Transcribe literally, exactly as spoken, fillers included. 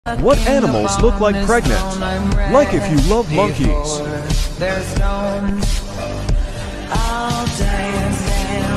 What animals look like pregnant? Like if you love monkeys. There's no, I'll dance, dance.